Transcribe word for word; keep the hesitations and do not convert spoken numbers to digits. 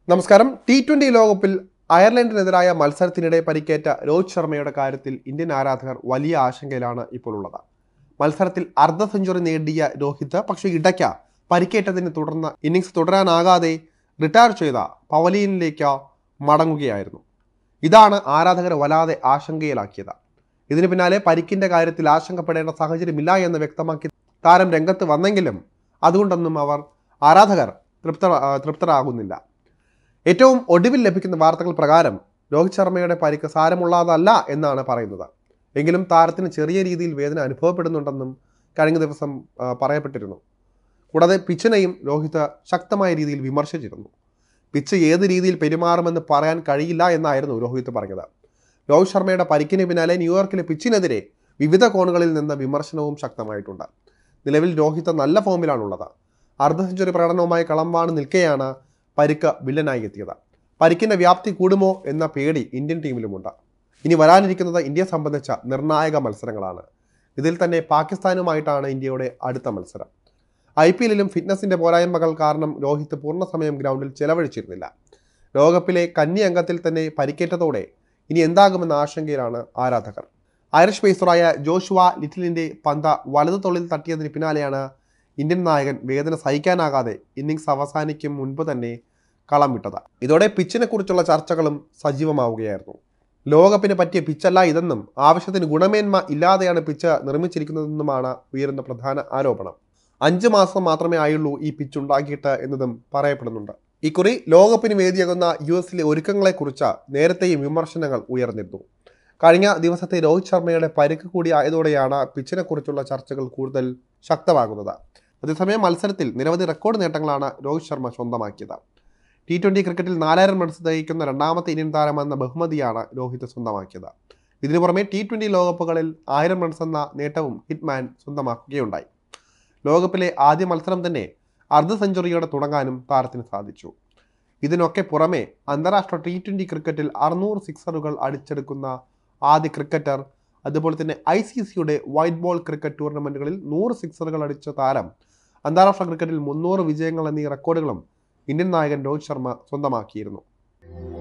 നമസ്കാരം. T twenty ലോകകപ്പിൽ അയർലൻഡിനെതിരായ മത്സരത്തിനിടെ പരിക്കേറ്റ രോഹിത് ശർമ്മയുടെ കാര്യത്തിൽ ഇന്ത്യൻ ആരാധകർ വലിയ ആശങ്കയിലാണ് ഇപ്പോൾ ഉള്ളത്. മത്സരത്തിൽ അർദ്ധ സെഞ്ചുറി നേടിയ രോഹിത് പക്ഷേ ഇടയ്ക്ക് പരിക്കേറ്റതിനെ തുടർന്ന് ഇന്നിംഗ്സ് തുടരാനാകാതെ റിട്ടയർ ചെയ്ത പവലിയനിലേക്ക് മടങ്ങുകയായിരുന്നു. ഇതാണ് ആരാധകരെ വല്ലാതെ ആശങ്കയിലാക്കിയത്. ഇതിന് പിന്നാലെ പരിക്കിന്റെ കാര്യത്തിൽ ആശങ്കപ്പെടേണ്ട സാഹചര്യമില്ല എന്ന് വ്യക്തമാക്കി താരം രംഗത്ത് വന്നെങ്കിലും അതുകൊണ്ടൊന്നും അവർ ആരാധകർ തൃപ്ത തൃപ്തരാകുന്നില്ല. ഏറ്റവും ഒടുവിൽ ലഭിക്കുന്ന വാർത്തകൾ പ്രകാരം രോഹിത് ശർമ്മയുടെ പരിക്ക് സാരമുള്ളതല്ല എന്നാണ് പറയുന്നത്. എങ്കിലും താരത്തിന് ചെറിയ രീതിയിൽ വേദന അനുഭവപ്പെടുന്നുണ്ടെന്നും കഴിഞ്ഞ ദിവസം പറയപ്പെട്ടിരുന്നു. കൂടാതെ പിച്ചിനെയും രോഹിത് ശക്തമായ രീതിയിൽ വിമർശിച്ചിരുന്നു. പിച്ച് ഏത് രീതിയിൽ പെരുമാറുമെന്ന് പറയാൻ കഴിയില്ല എന്നായിരുന്നു രോഹിത് പറഞ്ഞത്. രോഹിത് ശർമ്മയുടെ പരിക്കിന് പിന്നാലെ ന്യൂയോർക്കിലെ പിച്ചിനെതിരെ വിവിധ കോണുകളിൽ നിന്ന് വിമർശനവും ശക്തമായിട്ടുണ്ട്. നിലവിൽ രോഹിത് നല്ല ഫോമിലാണുള്ളത്. അർദ്ധ സെഞ്ചുറി പ്രകടനവുമായി കളം വാണ് നിൽക്കെയാണ് പരിക്ക് വില്ലനായി എത്തിയത്. പരിക്കിന്റെ വ്യാപ്തി കൂടുമോ എന്ന പേടി ഇന്ത്യൻ ടീമിലുമുണ്ട്. ഇനി വരാനിരിക്കുന്നത് ഇന്ത്യയെ സംബന്ധിച്ച നിർണായക മത്സരങ്ങളാണ്. ഇതിൽ തന്നെ പാകിസ്ഥാനുമായിട്ടാണ് ഇന്ത്യയുടെ അടുത്ത മത്സരം. ഐ പി എല്ലിലും ഫിറ്റ്നസിന്റെ പോരായ്മകൾ കാരണം രോഹിത് പൂർണ്ണസമയം ഗ്രൗണ്ടിൽ ചെലവഴിച്ചിരുന്നില്ല. ലോകകപ്പിലെ കന്നി അംഗത്തിൽ തന്നെ പരിക്കേറ്റതോടെ ഇനി എന്താകുമെന്ന ആശങ്കയിലാണ് ആരാധകർ. ഐറിഷ് പേസറായ ജോഷുവ ലിറ്റിലിന്റെ പന്ത് വലതു തൊള്ളിൽ തട്ടിയതിന് പിന്നാലെയാണ് ഇന്ത്യൻ നായകൻ വേദന സഹിക്കാനാകാതെ ഇന്നിംഗ്സ് അവസാനിക്കും മുൻപ് തന്നെ കളം വിട്ടത്. ഇതോടെ പിച്ചിനെ കുറിച്ചുള്ള ചർച്ചകളും സജീവമാവുകയായിരുന്നു. ലോകകപ്പിന് പറ്റിയ പിച്ചല്ല ഇതെന്നും ആവശ്യത്തിന് ഗുണമേന്മ ഇല്ലാതെയാണ് പിച്ച് നിർമ്മിച്ചിരിക്കുന്നതെന്നുമാണ് ഉയരുന്ന പ്രധാന ആരോപണം. അഞ്ച് മാസം മാത്രമേ ആയുള്ളൂ ഈ പിച്ച് ഉണ്ടാക്കിയിട്ട് എന്നതും പറയപ്പെടുന്നുണ്ട്. ഇക്കുറി ലോകകപ്പിന് വേദിയാകുന്ന യു എസിലെ ഒരുക്കങ്ങളെക്കുറിച്ച് നേരത്തെയും വിമർശനങ്ങൾ ഉയർന്നിരുന്നു. കഴിഞ്ഞ ദിവസത്തെ രോഹിത് ശർമ്മയുടെ പരിക്ക് കൂടി ആയതോടെയാണ് പിച്ചിനെ കുറിച്ചുള്ള ചർച്ചകൾ കൂടുതൽ ശക്തമാകുന്നത്. അതേസമയം മത്സരത്തിൽ നിരവധി റെക്കോർഡ് നേട്ടങ്ങളാണ് രോഹിത് ശർമ്മ സ്വന്തമാക്കിയത്. ടി ട്വന്റി ക്രിക്കറ്റിൽ നാലായിരം റൺസ് തികയ്ക്കുന്ന രണ്ടാമത്തെ ഇന്ത്യൻ താരമെന്ന ബഹുമതിയാണ് രോഹിത് സ്വന്തമാക്കിയത്. ഇതിനു പുറമെ ടി ട്വന്റി ലോകകപ്പുകളിൽ ആയിരം റൺസ് എന്ന നേട്ടവും ഹിറ്റ്മാൻ സ്വന്തമാക്കുകയുണ്ടായി. ലോകകപ്പിലെ ആദ്യ മത്സരം തന്നെ അർദ്ധ സെഞ്ചുറിയോടെ തുടങ്ങാനും താരത്തിന് സാധിച്ചു. ഇതിനൊക്കെ പുറമെ അന്താരാഷ്ട്ര ടി ട്വന്റി ക്രിക്കറ്റിൽ അറുന്നൂറ് സിക്സറുകൾ അടിച്ചെടുക്കുന്ന ആദ്യ ക്രിക്കറ്റർ, അതുപോലെ തന്നെ ഐ സി സിയുടെ വൈറ്റ് ബോൾ ക്രിക്കറ്റ് ടൂർണമെന്റുകളിൽ നൂറ് സിക്സറുകൾ അടിച്ച താരം, അന്താരാഷ്ട്ര ക്രിക്കറ്റിൽ മുന്നൂറ് വിജയങ്ങൾ എന്നീ റെക്കോർഡുകളും ഇന്ത്യൻ നായകൻ രോഹിത് ശർമ്മ സ്വന്തമാക്കിയിരുന്നു.